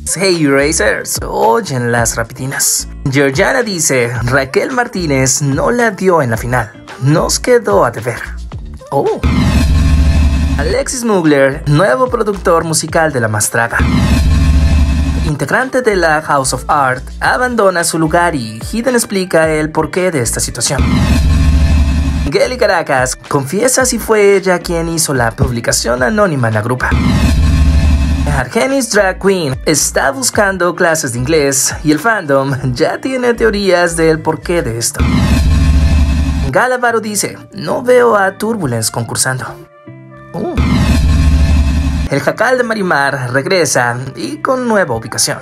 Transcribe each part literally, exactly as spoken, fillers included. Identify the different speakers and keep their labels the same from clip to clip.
Speaker 1: Hey Racers, oyen las rapidinas. Georgiana dice, Raquel Martínez no la dio en la final, nos quedó a deber. Oh. Alexis Mugler, nuevo productor musical de La Mastraga, integrante de la House of Art, abandona su lugar y Hidden explica el porqué de esta situación. Gelly Caracas confiesa si fue ella quien hizo la publicación anónima en la grupa. Argenis Drag Queen está buscando clases de inglés y el fandom ya tiene teorías del porqué de esto. Galavaro dice, no veo a Turbulence concursando. Uh. El Jacal de Marimar regresa y con nueva ubicación.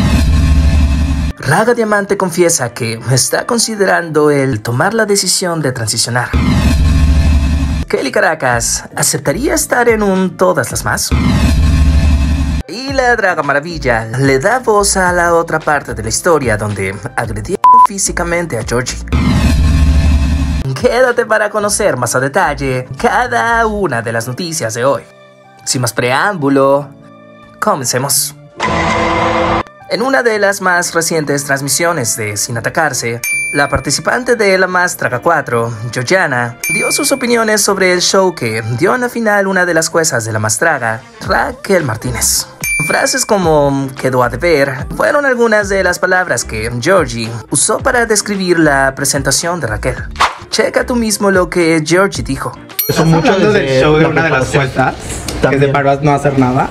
Speaker 1: Raga Diamante confiesa que está considerando el tomar la decisión de transicionar. Kelly Caracas aceptaría estar en un Todas las Más. Y la Draga Maravilla le da voz a la otra parte de la historia donde agredió físicamente a Georgie. Quédate para conocer más a detalle cada una de las noticias de hoy. Sin más preámbulo, comencemos. En una de las más recientes transmisiones de Sin Atacarse, la participante de La Mastraga cuatro, Georgiana, dio sus opiniones sobre el show que dio en la final una de las juezas de La Mastraga, Raquel Martínez. Frases como quedó a deber fueron algunas de las palabras que Georgie usó para describir la presentación de Raquel. Checa tú mismo lo que Georgie dijo.
Speaker 2: Eso mucho hablando del show de una de las juezas que se paró a no hacer nada.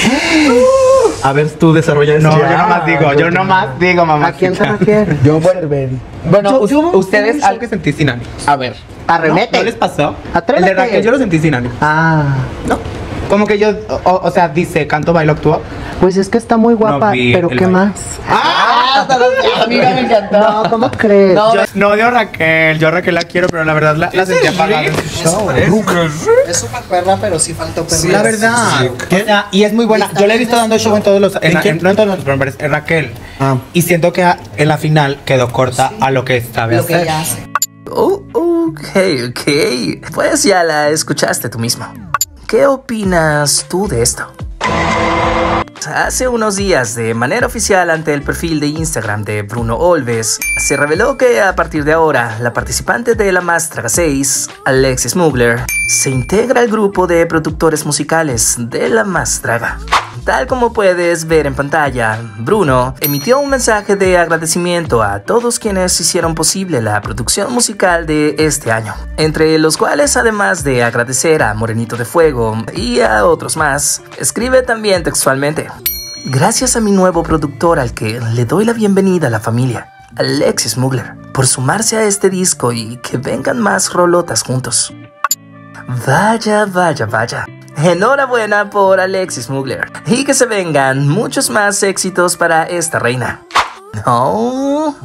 Speaker 3: A ver, tú desarrollas.
Speaker 2: No, yo nomás digo, yo nomás digo, mamá.
Speaker 4: ¿A quién se refiere?
Speaker 3: Yo voy a ver.
Speaker 2: Bueno,
Speaker 4: Yo- yo-
Speaker 2: ustedes
Speaker 4: yo-
Speaker 2: algo que sentí sin ánimo.
Speaker 4: A ver, arremete.
Speaker 2: ¿No, ¿No les pasó?
Speaker 4: Atrévete.
Speaker 2: El de Raquel yo lo sentí sin ánimo.
Speaker 4: Ah,
Speaker 2: No. Como que yo, o, o sea, dice, canto, bailo, actúo.
Speaker 4: pues es que está muy guapa,
Speaker 2: No vi
Speaker 4: pero
Speaker 2: el
Speaker 4: ¿qué
Speaker 2: baile.
Speaker 4: más?
Speaker 2: ¡Ah!
Speaker 4: Amiga, me encantó. No, ¿cómo crees?
Speaker 2: Yo no odio a Raquel, yo a Raquel la quiero, pero la verdad la, la sentí apagada en su show.
Speaker 5: Es súper perra, pero sí faltó perra.
Speaker 2: La verdad. O sea, y es muy buena. Yo le he visto dando show en todos los. En, la- en- no en todos los programas, en Raquel.
Speaker 3: Ah.
Speaker 2: Y siento que a- en la final quedó corta a lo que sabe
Speaker 5: Lo que
Speaker 2: hacer.
Speaker 5: ella hace.
Speaker 1: Oh, ok, ok. Pues ya la escuchaste tú mismo. ¿Qué opinas tú de esto? Hace unos días, de manera oficial ante el perfil de Instagram de Bruno Olves, se reveló que a partir de ahora, la participante de La Mastraga seis, Alexis Mugler, se integra al grupo de productores musicales de La Mastraga. Tal como puedes ver en pantalla, Bruno emitió un mensaje de agradecimiento a todos quienes hicieron posible la producción musical de este año, entre los cuales, además de agradecer a Morenito de Fuego y a otros más, escribe también textualmente: gracias a mi nuevo productor al que le doy la bienvenida a la familia, Alexis Mugler, por sumarse a este disco y que vengan más rolotas juntos. Vaya, vaya, vaya. Enhorabuena por Alexis Mugler y que se vengan muchos más éxitos para esta reina. Oh.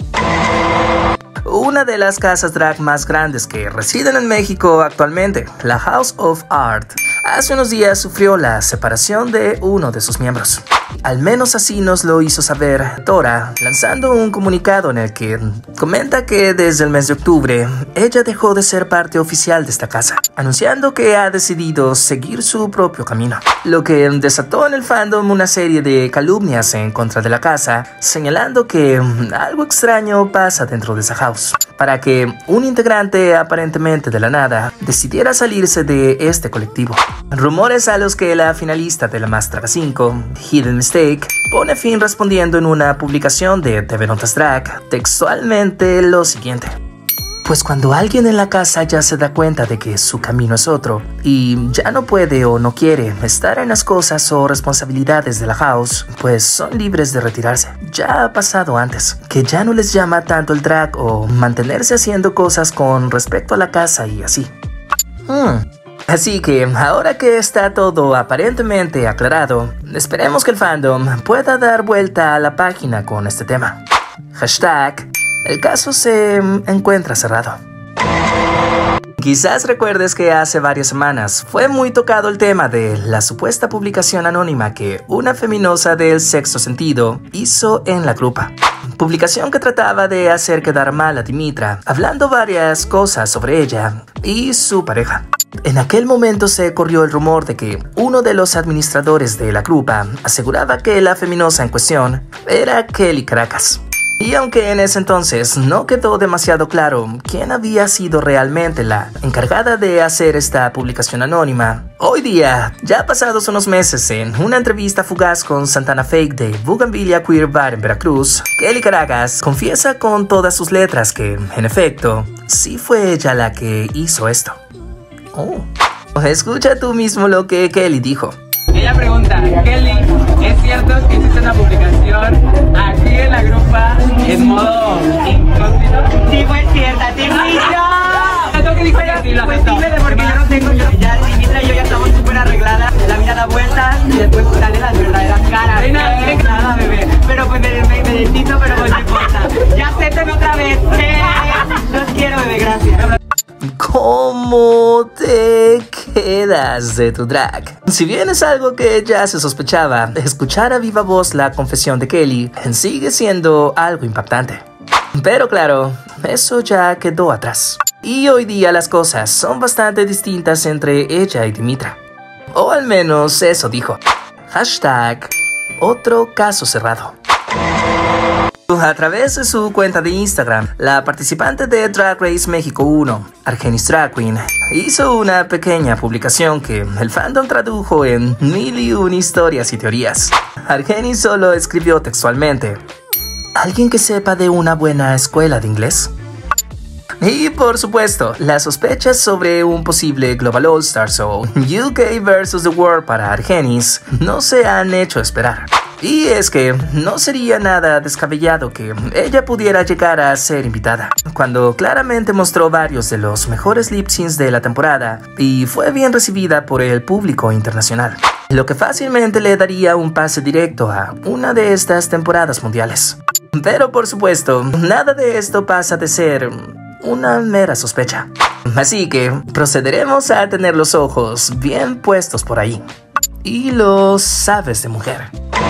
Speaker 1: Una de las casas drag más grandes que residen en México actualmente, la House of Art, hace unos días sufrió la separación de uno de sus miembros. Al menos así nos lo hizo saber Tora, lanzando un comunicado en el que comenta que desde el mes de octubre ella dejó de ser parte oficial de esta casa, anunciando que ha decidido seguir su propio camino, lo que desató en el fandom una serie de calumnias en contra de la casa, señalando que algo extraño pasa dentro de esa house, para que un integrante aparentemente de la nada decidiera salirse de este colectivo. Rumores a los que la finalista de La Mastraga cinco, Hidden Mistake, pone fin respondiendo en una publicación de T V Notas Drag textualmente lo siguiente: pues cuando alguien en la casa ya se da cuenta de que su camino es otro y ya no puede o no quiere estar en las cosas o responsabilidades de la house, pues son libres de retirarse. Ya ha pasado antes, que ya no les llama tanto el drag o mantenerse haciendo cosas con respecto a la casa y así. Hmm. Así que, ahora que está todo aparentemente aclarado, esperemos que el fandom pueda dar vuelta a la página con este tema. Hashtag, el caso se encuentra cerrado. Quizás recuerdes que hace varias semanas fue muy tocado el tema de la supuesta publicación anónima que una feminosa del sexto sentido hizo en la grupa. Publicación que trataba de hacer quedar mal a Dimitra, hablando varias cosas sobre ella y su pareja. En aquel momento se corrió el rumor de que uno de los administradores de la grupa aseguraba que la feminosa en cuestión era Kelly Caracas. Y aunque en ese entonces no quedó demasiado claro quién había sido realmente la encargada de hacer esta publicación anónima, hoy día, ya pasados unos meses, en una entrevista fugaz con Santana Fake de Bougainvillea Queer Bar en Veracruz, Kelly Caracas confiesa con todas sus letras que, en efecto, sí fue ella la que hizo esto. Oh. Escucha tú mismo lo que Kelly dijo.
Speaker 6: Ella pregunta, Kelly, ¿es cierto que hiciste una publicación aquí en la grupa en modo incógnito? Sí, fue cierta, Dimitra. ¿Qué dijo ella? Sí, lo aceptó. Porque yo no tengo, yo, ya Dimitra y yo ya estamos súper arregladas. La vida da vueltas y después salen las verdaderas caras. No hay nada, bebé. Pero pues me, me, me necesito, pero pues no importa. Ya acépteme otra vez. Los quiero, bebé, gracias.
Speaker 1: ¿Cómo te quedas de tu drag? Si bien es algo que ya se sospechaba, escuchar a viva voz la confesión de Kelly sigue siendo algo impactante. Pero claro, eso ya quedó atrás. Y hoy día las cosas son bastante distintas entre ella y Dimitra. O al menos eso dijo. Hashtag otro caso cerrado. A través de su cuenta de Instagram, la participante de Drag Race México uno, Argenis Drag Queen, hizo una pequeña publicación que el fandom tradujo en mil y una historias y teorías. Argenis solo escribió textualmente: ¿alguien que sepa de una buena escuela de inglés? Y por supuesto, las sospechas sobre un posible Global All Stars o U K versus The World para Argenis no se han hecho esperar. Y es que no sería nada descabellado que ella pudiera llegar a ser invitada, cuando claramente mostró varios de los mejores lip syncs de la temporada y fue bien recibida por el público internacional, lo que fácilmente le daría un pase directo a una de estas temporadas mundiales. Pero por supuesto, nada de esto pasa de ser una mera sospecha. Así que procederemos a tener los ojos bien puestos por ahí. Y lo sabes de mujer.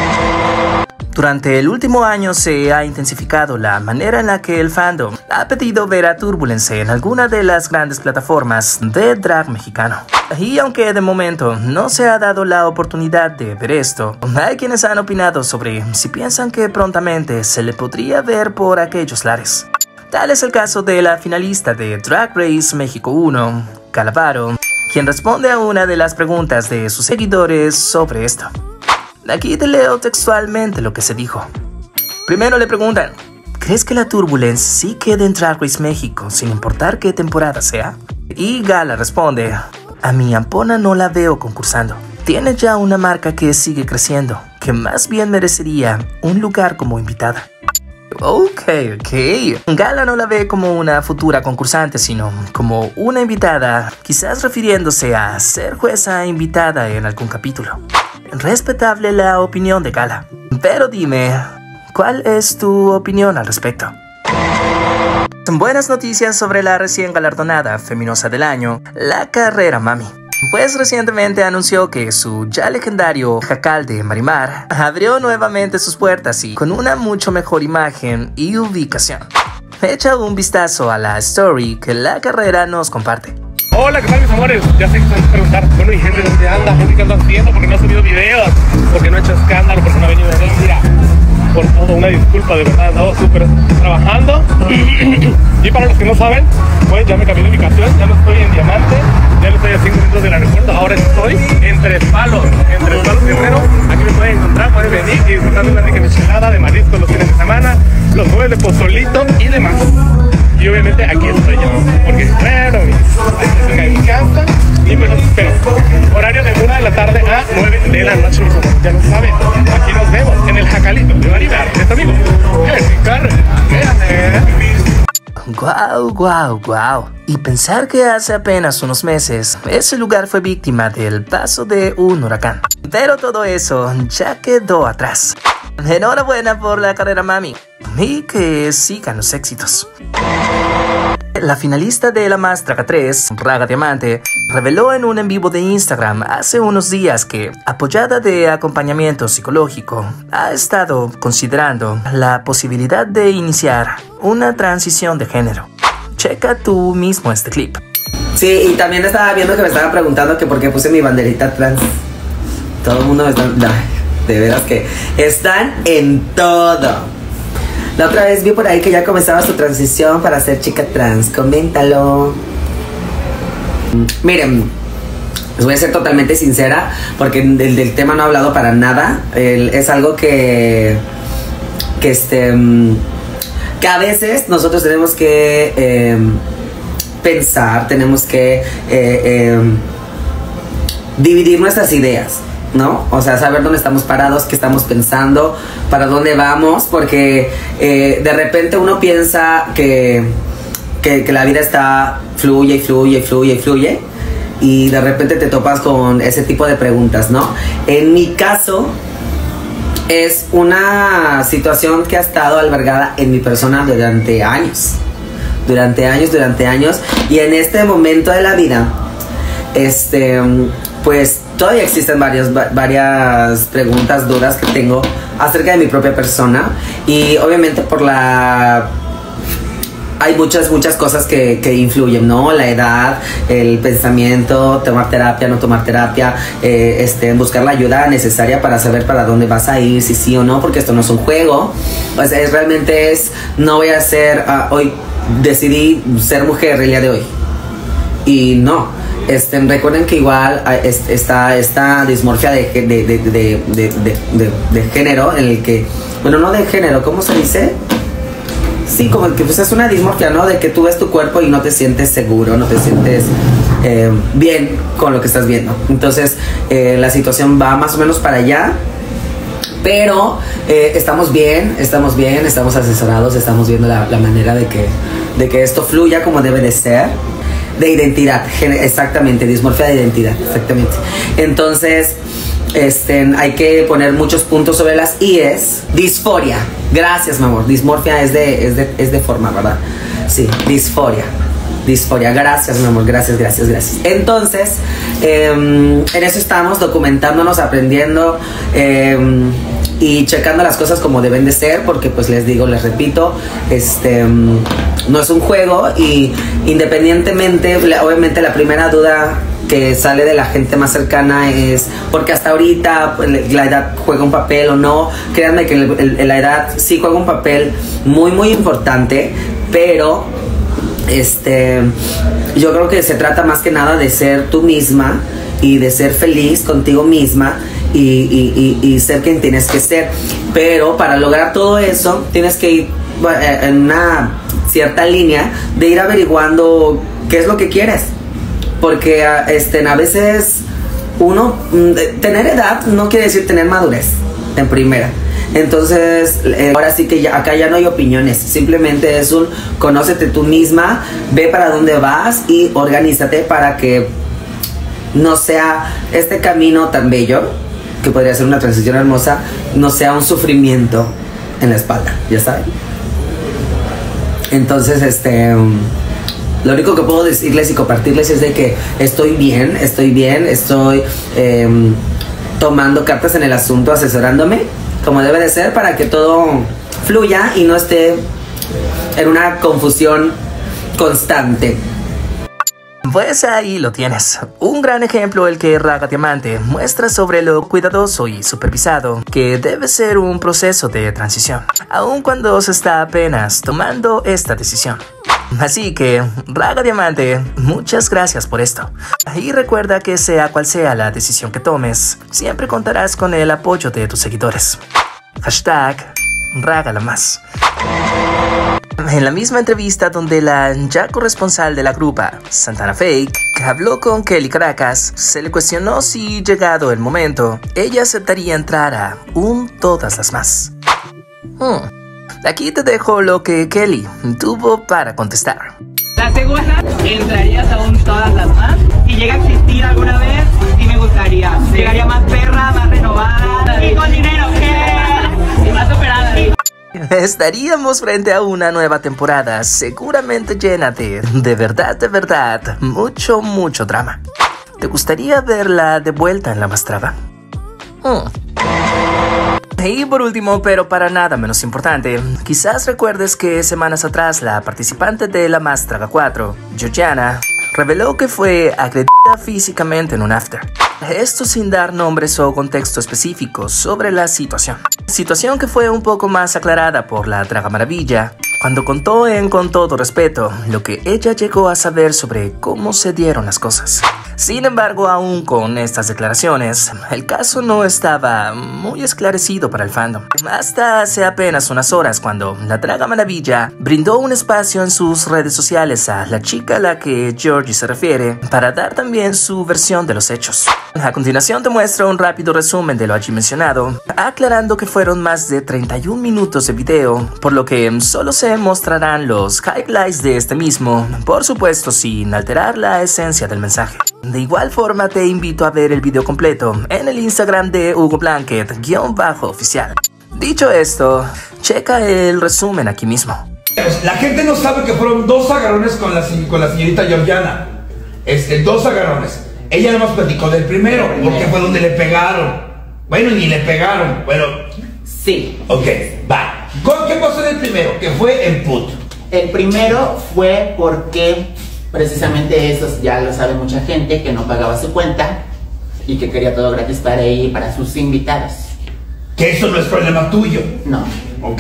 Speaker 1: Durante el último año se ha intensificado la manera en la que el fandom ha pedido ver a Turbulence en alguna de las grandes plataformas de drag mexicano. Y aunque de momento no se ha dado la oportunidad de ver esto, hay quienes han opinado sobre si piensan que prontamente se le podría ver por aquellos lares. Tal es el caso de la finalista de Drag Race México uno, Calavaro, quien responde a una de las preguntas de sus seguidores sobre esto. Aquí te leo textualmente lo que se dijo. Primero le preguntan: ¿crees que la Turbulence sí quede en Drag Race México sin importar qué temporada sea? Y Gala responde: a mi Ampona no la veo concursando. Tiene ya una marca que sigue creciendo, que más bien merecería un lugar como invitada. Ok, ok. Gala no la ve como una futura concursante, sino como una invitada, quizás refiriéndose a ser jueza invitada en algún capítulo. Respetable la opinión de Gala, pero dime, ¿cuál es tu opinión al respecto? Buenas noticias sobre la recién galardonada Feminosa del Año, La Carrera Mami. Pues recientemente anunció que su ya legendario jacal de Marimar abrió nuevamente sus puertas y con una mucho mejor imagen y ubicación. Echa un vistazo a la story que La Carrera nos comparte.
Speaker 7: Hola, ¿qué tal, mis amores? Ya sé que se van a preguntar, bueno, y gente, ¿dónde anda? Gente, ¿qué ando haciendo? ¿Por qué no ha subido videos? ¿Por qué no ha hecho escándalo? ¿Por qué no ha venido de ver? Mira, por todo, una disculpa, de verdad, no, súper trabajando. Y para los que no saben, pues ya me cambié de ubicación, ya no estoy en Diamante, ya no estoy a cinco minutos del aeropuerto, ahora estoy en Tres Palos, en Tres Palos Guerrero. Aquí me pueden encontrar, pueden venir y disfrutar de una rica michelada de marisco los fines de semana, los jueves de pozolito y demás. Y obviamente aquí estoy yo, porque claro, estoy en mi casa y me los espero. Horario de una de la tarde a nueve de la noche, mis amores, ya lo saben. Aquí nos vemos en el jacalito de Marimar, este amigo, Kelly Caracas.
Speaker 1: Guau, guau, guau. Y pensar que hace apenas unos meses ese lugar fue víctima del paso de un huracán. Pero todo eso ya quedó atrás. Enhorabuena por La Carrera Mami y que sigan los éxitos. La finalista de La Más Draga tres, Raga Diamante, reveló en un en vivo de Instagram hace unos días que, apoyada de acompañamiento psicológico, ha estado considerando la posibilidad de iniciar una transición de género. Checa tú mismo este clip.
Speaker 8: Sí, y también estaba viendo que me estaba preguntando que por qué puse mi banderita trans. Todo el mundo me está... De veras que están en todo. La otra vez vi por ahí que ya comenzaba su transición para ser chica trans. Coméntalo. Miren, les voy a ser totalmente sincera, porque del, del tema no he hablado para nada. El, es algo que... Que este... Que a veces nosotros tenemos que... Eh, pensar, tenemos que... Eh, eh, dividir nuestras ideas, ¿no? O sea, saber dónde estamos parados, qué estamos pensando, para dónde vamos, porque eh, de repente uno piensa que, que, que la vida está fluye y fluye y fluye y fluye, y de repente te topas con ese tipo de preguntas, ¿no? En mi caso, es una situación que ha estado albergada en mi persona durante años, durante años, durante años, y en este momento de la vida, este, pues todavía existen varios, varias preguntas, dudas que tengo acerca de mi propia persona, y obviamente por la... hay muchas, muchas cosas que, que influyen, ¿no? La edad, el pensamiento, tomar terapia, no tomar terapia, eh, este, buscar la ayuda necesaria para saber para dónde vas a ir, si sí o no, porque esto no es un juego. O sea, es, realmente es, no voy a ser, uh, hoy decidí ser mujer el día de hoy. Y no. Este, recuerden que igual está esta dismorfia de, de, de, de, de, de, de, de género, en el que, bueno, no de género, ¿cómo se dice? Sí, como que pues es una dismorfia, ¿no? De que tú ves tu cuerpo y no te sientes seguro, no te sientes eh, bien con lo que estás viendo. Entonces, eh, la situación va más o menos para allá. Pero eh, estamos bien, estamos bien, estamos asesorados, estamos viendo la, la manera de que, de que esto fluya como debe de ser. De identidad, exactamente, dismorfia de identidad, exactamente. Entonces, este, hay que poner muchos puntos sobre las íes. Disforia, gracias, mi amor. Dismorfia es de, es de, es de forma, ¿verdad? Sí, disforia. Disforia, gracias, mi amor, gracias, gracias, gracias. Entonces, eh, en eso estamos, documentándonos, aprendiendo eh, y checando las cosas como deben de ser, porque pues les digo, les repito, este, no es un juego, y independientemente, obviamente la primera duda que sale de la gente más cercana es porque hasta ahorita la edad juega un papel o no. Créanme que el, el, la edad sí juega un papel muy muy importante, pero este, yo creo que se trata más que nada de ser tú misma y de ser feliz contigo misma y, y, y, y ser quien tienes que ser. Pero para lograr todo eso tienes que ir en una cierta línea de ir averiguando qué es lo que quieres, porque este, a veces uno, tener edad no quiere decir tener madurez en primera. Entonces, eh, ahora sí que ya, acá ya no hay opiniones, simplemente es un conócete tú misma, ve para dónde vas y organízate para que no sea este camino tan bello, que podría ser una transición hermosa, no sea un sufrimiento en la espalda, ya saben. Entonces, este, lo único que puedo decirles y compartirles es de que estoy bien, estoy bien, estoy eh, tomando cartas en el asunto, asesorándome como debe de ser para que todo fluya y no esté en una confusión constante.
Speaker 1: Pues ahí lo tienes, un gran ejemplo el que Raga Diamante muestra sobre lo cuidadoso y supervisado que debe ser un proceso de transición, aun cuando se está apenas tomando esta decisión. Así que, Raga Diamante, muchas gracias por esto. Y recuerda que sea cual sea la decisión que tomes, siempre contarás con el apoyo de tus seguidores. Hashtag Rágala más. En la misma entrevista donde la ya corresponsal de la grupa, Santana Fake, habló con Kelly Caracas, se le cuestionó si, llegado el momento, ella aceptaría entrar a un Todas las Más. Hmm. Aquí te dejo lo que Kelly tuvo para contestar.
Speaker 6: La segunda, ¿entrarías a un Todas las Más? Si llega a existir alguna vez, sí me gustaría. Llegaría más perra, más renovada y con dinero, ¿qué? Y más operada.
Speaker 1: Estaríamos frente a una nueva temporada seguramente llena de, de verdad, de verdad, mucho, mucho drama. ¿Te gustaría verla de vuelta en la Mastrava? Hmm. Y por último, pero para nada menos importante, quizás recuerdes que semanas atrás la participante de la Mastraga cuatro, Georgiana, reveló que fue agredida físicamente en un after. Esto sin dar nombres o contexto específicos sobre la situación. Situación que fue un poco más aclarada por la Draga Maravilla cuando contó en Con Todo Respeto lo que ella llegó a saber sobre cómo se dieron las cosas. Sin embargo, aún con estas declaraciones, el caso no estaba muy esclarecido para el fandom. Hasta hace apenas unas horas cuando la Draga Maravilla brindó un espacio en sus redes sociales a la chica a la que Georgie se refiere para dar también su versión de los hechos. A continuación te muestro un rápido resumen de lo allí mencionado, aclarando que fueron más de treinta y un minutos de video, por lo que solo se mostrarán los highlights de este mismo, por supuesto sin alterar la esencia del mensaje. De igual forma te invito a ver el video completo en el Instagram de Hugo Blanket guión bajo oficial. Dicho esto, checa el resumen aquí mismo.
Speaker 9: La gente no sabe que fueron dos agarrones con la, con la señorita Georgiana. Este, dos agarrones. Ella nada más platicó del primero, porque fue donde le pegaron. Bueno, ni le pegaron. Bueno,
Speaker 6: sí.
Speaker 9: Ok, va. ¿Qué pasó en el primero? Que fue el put.
Speaker 6: El primero fue porque precisamente eso ya lo sabe mucha gente, que no pagaba su cuenta y que quería todo gratis para ella y para sus invitados.
Speaker 9: Que eso no es problema tuyo.
Speaker 6: No.
Speaker 9: Ok.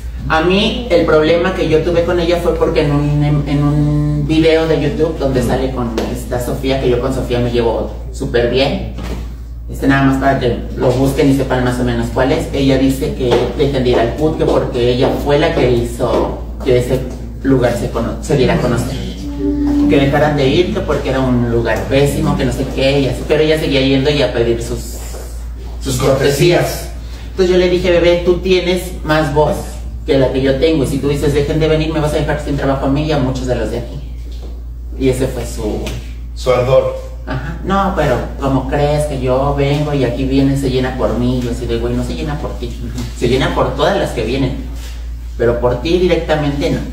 Speaker 6: A mí el problema que yo tuve con ella fue porque en un, en un video de YouTube donde sale con esta Sofía, que yo con Sofía me llevo súper bien, este nada más para que lo busquen y sepan más o menos cuál es, ella dice que dejen de ir al put, que porque ella fue la que hizo que ese lugar se, se diera a conocer, que dejaran de ir, que porque era un lugar pésimo, que no sé qué, y así, pero ella seguía yendo y a pedir sus, sus cortesías. Entonces yo le dije, bebé, tú tienes más voz que la que yo tengo, y si tú dices dejen de venir, me vas a dejar sin trabajo a mí y a muchos de los de aquí. Y ese fue su...
Speaker 9: su ardor.
Speaker 6: Ajá. No, pero como crees que yo vengo y aquí viene, se llena por mí, yo así de güey, no se llena por ti, se llena por todas las que vienen, pero por ti directamente no.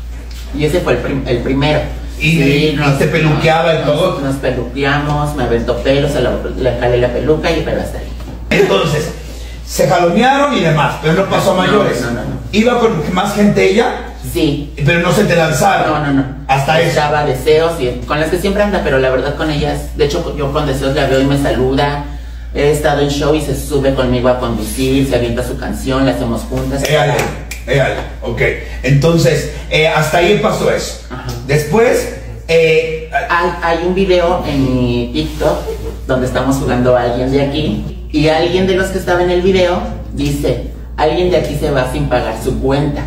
Speaker 6: Y ese fue el, prim el primero.
Speaker 9: Y, sí, y nos, te peluqueaba y
Speaker 6: nos,
Speaker 9: todo.
Speaker 6: Nos peluqueamos, me aventó pelo, se lo, le jalé la peluca y pero hasta ahí.
Speaker 9: Entonces, se jalonearon y demás, pero no pasó a mayores.
Speaker 6: No, no, no, no.
Speaker 9: ¿Iba con más gente ella?
Speaker 6: Sí.
Speaker 9: Pero no se te lanzaron.
Speaker 6: No, no, no.
Speaker 9: Hasta eso.
Speaker 6: Estaba Deseos y con las que siempre anda, pero la verdad con ellas, de hecho yo con Deseos la veo y me saluda. He estado en show y se sube conmigo a conducir, se avienta su canción, la hacemos juntas.
Speaker 9: Éale, éale, ok. Entonces, eh, hasta ahí pasó eso. Ajá. Después, eh,
Speaker 6: hay, hay un video en mi TikTok donde estamos jugando a alguien de aquí y alguien de los que estaba en el video dice, alguien de aquí se va sin pagar su cuenta.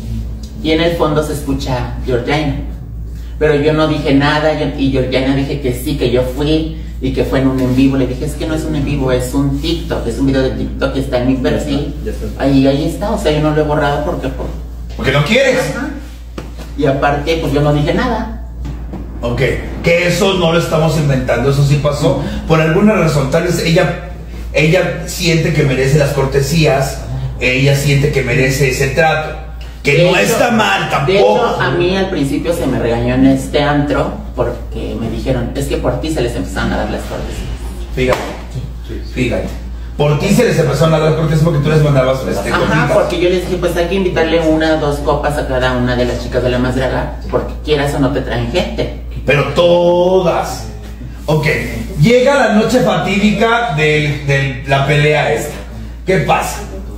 Speaker 6: Y en el fondo se escucha Georgiana. Pero yo no dije nada yo, y Georgiana dije que sí, que yo fui y que fue en un en vivo. Le dije, es que no es un en vivo, es un TikTok, es un video de TikTok que está en mi perfil. Ahí, ahí está, o sea, yo no lo he borrado porque... Por...
Speaker 9: Porque no quieres.
Speaker 6: Ajá. Y aparte, pues yo no dije nada.
Speaker 9: Ok, que eso no lo estamos inventando, eso sí pasó. Uh-huh. Por alguna razón, tal vez ella, ella siente que merece las cortesías, ella siente que merece ese trato. Que de no hecho, está mal tampoco.
Speaker 6: De hecho, a mí al principio se me regañó en este antro porque me dijeron, es que por ti se les empezaron a dar las cortesías.
Speaker 9: Fíjate, fíjate. Por ti se les empezaron a dar las cortesías porque tú les mandabas este,
Speaker 6: Ajá, copitas. Porque yo les dije, pues hay que invitarle una o dos copas a cada una de las chicas de la más draga, porque quieras o no te traen gente.
Speaker 9: Pero todas. Ok, llega la noche fatídica de, de la pelea esta. ¿Qué pasa?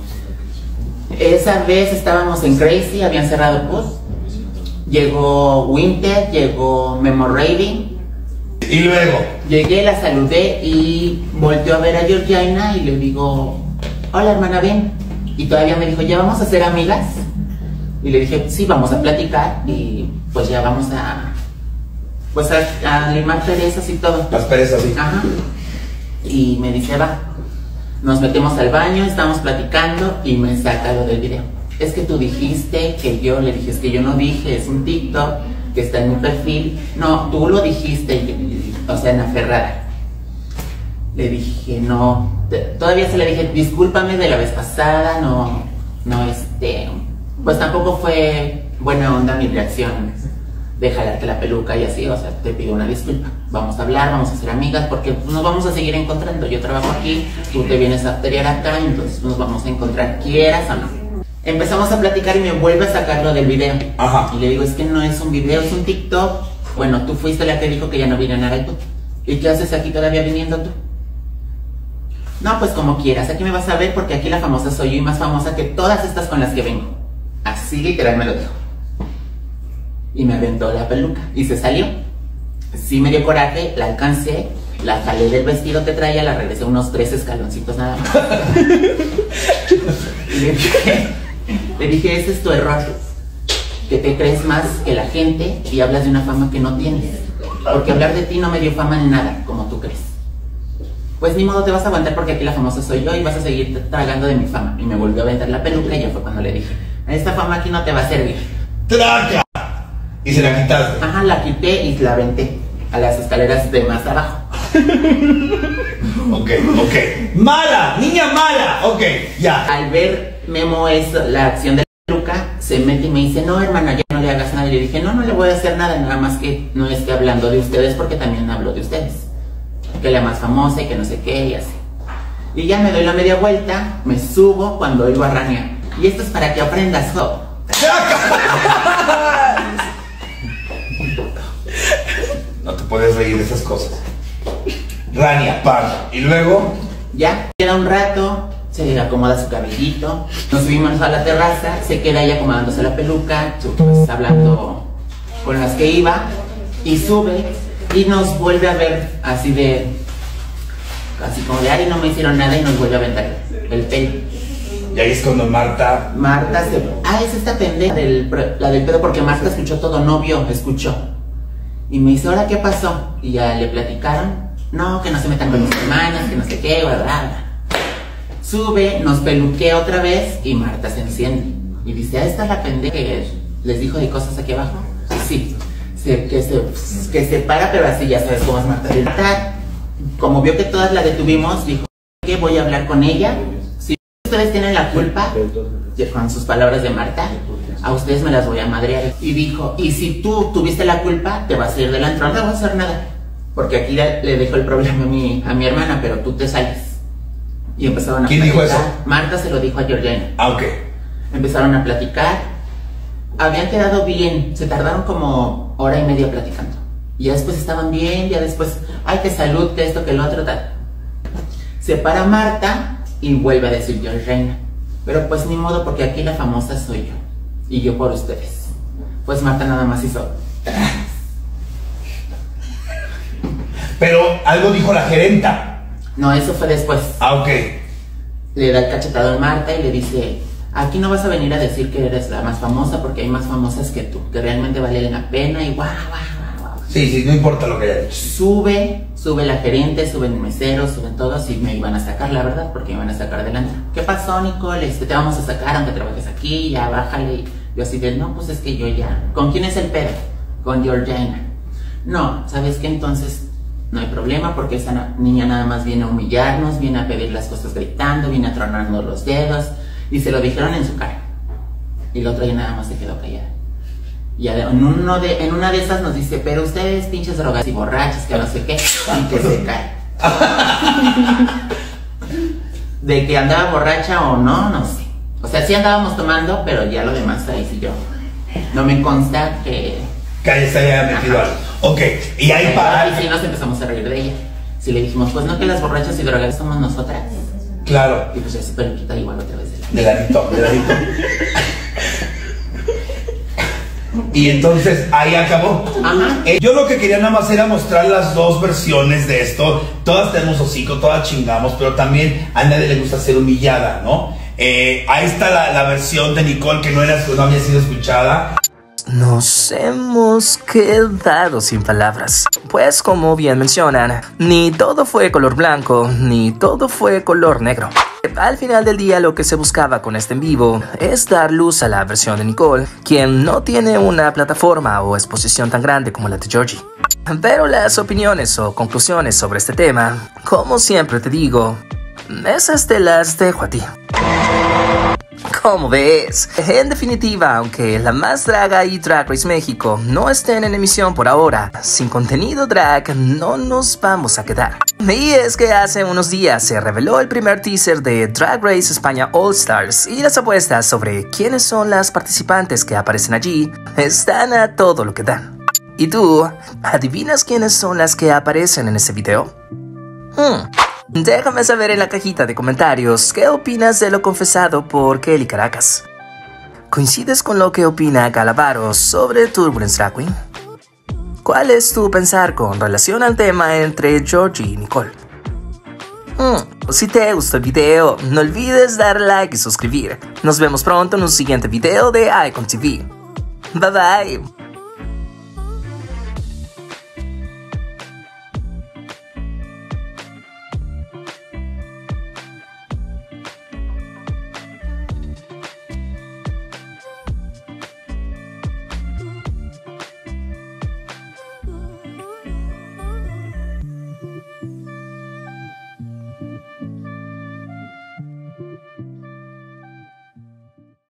Speaker 6: Esa vez estábamos en Crazy, habían cerrado Put. Llegó Winter, llegó Memo Rating.
Speaker 9: Y luego
Speaker 6: llegué, la saludé y volteó a ver a Georgiana y le digo, hola hermana, ven. Y todavía me dijo, ¿ya vamos a ser amigas? Y le dije, sí, vamos a platicar y pues ya vamos a pues a, a limar perezas y todo.
Speaker 9: Las perezas, sí.
Speaker 6: Ajá. Y me dice, va. Nos metemos al baño, estamos platicando y me saca lo del video. Es que tú dijiste que yo, le dije, es que yo no dije, es un TikTok que está en mi perfil. No, tú lo dijiste, o sea, en aferrada. Le dije, no, todavía se le dije, discúlpame de la vez pasada, no, no, este, pues tampoco fue buena onda mi reacción de jalarte la peluca y así, o sea, te pido una disculpa. Vamos a hablar, vamos a ser amigas, porque nos vamos a seguir encontrando. Yo trabajo aquí, tú te vienes a pelear acá, entonces nos vamos a encontrar, quieras o no. Empezamos a platicar y me vuelve a sacar lo del video.
Speaker 9: Ajá.
Speaker 6: Y le digo, es que no es un video, es un TikTok Bueno, tú fuiste la que dijo que ya no viene nada y tú. ¿Y qué haces aquí todavía viniendo tú? No, pues como quieras, aquí me vas a ver porque aquí la famosa soy yo y más famosa que todas estas con las que vengo. Así literal me lo dijo. Y me aventó la peluca y se salió. Sí me dio coraje, la alcancé, la jalé del vestido que traía, la regresé unos tres escaloncitos nada más. Y le dije, le dije, ese es tu error, que te crees más que la gente y hablas de una fama que no tienes. Porque hablar de ti no me dio fama en nada, como tú crees. Pues ni modo, te vas a aguantar porque aquí la famosa soy yo y vas a seguir tragando de mi fama. Y me volvió a aventar la peluca y ya fue cuando le dije, esta fama aquí no te va a servir.
Speaker 9: ¡Traca! Y se la quitaste.
Speaker 6: Ajá, la quité y la aventé a las escaleras de más abajo.
Speaker 9: Ok, ok. ¡Mala! ¡Niña mala! Ok, ya.
Speaker 6: Al ver Memo es la acción de la peluca, se mete y me dice, no hermana, ya no le hagas nada. Y le dije, no, no le voy a hacer nada, nada más que no esté hablando de ustedes porque también hablo de ustedes. Que la más famosa y que no sé qué y así. Y ya me doy la media vuelta, me subo cuando oigo a Rania. Y esto es para que aprendas, jo.
Speaker 9: No te puedes reír de esas cosas. Rania, pam. Y luego.
Speaker 6: Ya, queda un rato, se acomoda su cabellito. Nos subimos a la terraza, se queda ahí acomodándose la peluca, pues, hablando con las que iba. Y sube y nos vuelve a ver así de. Así como de, ay, no me hicieron nada y nos vuelve a aventar el pelo.
Speaker 9: Y ahí es cuando Marta.
Speaker 6: Marta se. Ah, es esta pendeja, del, la del pedo, porque Marta escuchó todo, no vio, escuchó. Y me dice, ¿ahora qué pasó? Y ya le platicaron. No, que no se metan con mis hermanas, que no sé qué, bla, bla, bla. Sube, nos peluquea otra vez y Marta se enciende. Y dice, ah, esta es la pendeja que les dijo de cosas aquí abajo. Sí, se, que, se, que se para, pero así ya sabes cómo es Marta. Como vio que todas la detuvimos, dijo, que voy a hablar con ella. Si ustedes tienen la culpa, con sus palabras de Marta, a ustedes me las voy a madrear. Y dijo, y si tú tuviste la culpa, te vas a ir del antro, no te vas a hacer nada. Porque aquí le, le dejo el problema a mi, a mi hermana, pero tú te sales. Y empezaron a
Speaker 9: ¿Quién
Speaker 6: platicar.
Speaker 9: dijo eso?
Speaker 6: Marta se lo dijo a Georgina.
Speaker 9: Ah, ok.
Speaker 6: Empezaron a platicar. Habían quedado bien, se tardaron como hora y media platicando. Y ya después estaban bien, ya después, ay, que salud, que esto, que lo otro, tal. Se para Marta y vuelve a decir Georgina. Pero pues ni modo, porque aquí la famosa soy yo. Y yo por ustedes. Pues Marta nada más hizo.
Speaker 9: Pero algo dijo la gerenta.
Speaker 6: No, eso fue después.
Speaker 9: Ah, ok.
Speaker 6: Le da el cachetado a Marta y le dice, aquí no vas a venir a decir que eres la más famosa porque hay más famosas que tú, que realmente valen la pena y guau, guau, guau.
Speaker 9: Sí, sí, no importa lo que haya dicho.
Speaker 6: Sube, sube la gerente, suben meseros, suben todos y me iban a sacar, la verdad, porque me iban a sacar adelante. ¿Ququé pasó, Nicole? Este, te vamos a sacar aunque trabajes aquí, ya bájale. Y yo así de, no, pues es que yo ya. ¿Con quién es el pedo? Con Georgina. No, ¿sabes qué? Entonces no hay problema porque esa niña nada más viene a humillarnos, viene a pedir las cosas gritando, viene a tronarnos los dedos. Y se lo dijeron en su cara. Y la otra ya nada más se quedó callada. Y en, uno de, en una de esas nos dice, pero ustedes pinches drogas y borrachas, que no sé qué, y que se cae. De que andaba borracha o no, no sé. O sea, sí andábamos tomando, pero ya lo demás ahí sí yo. No me consta que...
Speaker 9: Que ahí se haya metido algo. Ok, y ahí para...
Speaker 6: Y sí nos empezamos a reír de ella. Si le dijimos, pues no, que las borrachas y drogas somos nosotras.
Speaker 9: Claro.
Speaker 6: Y pues ya se peluquita igual otra vez.
Speaker 9: De ladito, de ladito. Y entonces ahí acabó.
Speaker 6: Ajá.
Speaker 9: Eh, yo lo que quería nada más era mostrar las dos versiones de esto. Todas tenemos hocico, todas chingamos, pero también a nadie le gusta ser humillada, ¿no? Eh, ahí está la, la versión de Nicole que no, era, no había sido escuchada.
Speaker 1: Nos hemos quedado sin palabras. Pues como bien mencionan, ni todo fue color blanco, ni todo fue color negro. Al final del día lo que se buscaba con este en vivo es dar luz a la versión de Nicole, quien no tiene una plataforma o exposición tan grande como la de Georgie. Pero las opiniones o conclusiones sobre este tema, como siempre te digo, esas te las dejo a ti. ¿Cómo ves? En definitiva, aunque La Más Draga y Drag Race México no estén en emisión por ahora, sin contenido drag no nos vamos a quedar. Y es que hace unos días se reveló el primer teaser de Drag Race España All Stars y las apuestas sobre quiénes son las participantes que aparecen allí están a todo lo que dan. ¿Y tú, adivinas quiénes son las que aparecen en este video? Hmm. Déjame saber en la cajita de comentarios qué opinas de lo confesado por Kelly Caracas. ¿Coincides con lo que opina Calavaro sobre Turbulence Drag Queen? ¿Cuál es tu pensar con relación al tema entre Georgie y Nicole? Hmm. Si te gustó el video, no olvides dar like y suscribir. Nos vemos pronto en un siguiente video de Icon T V. Bye bye.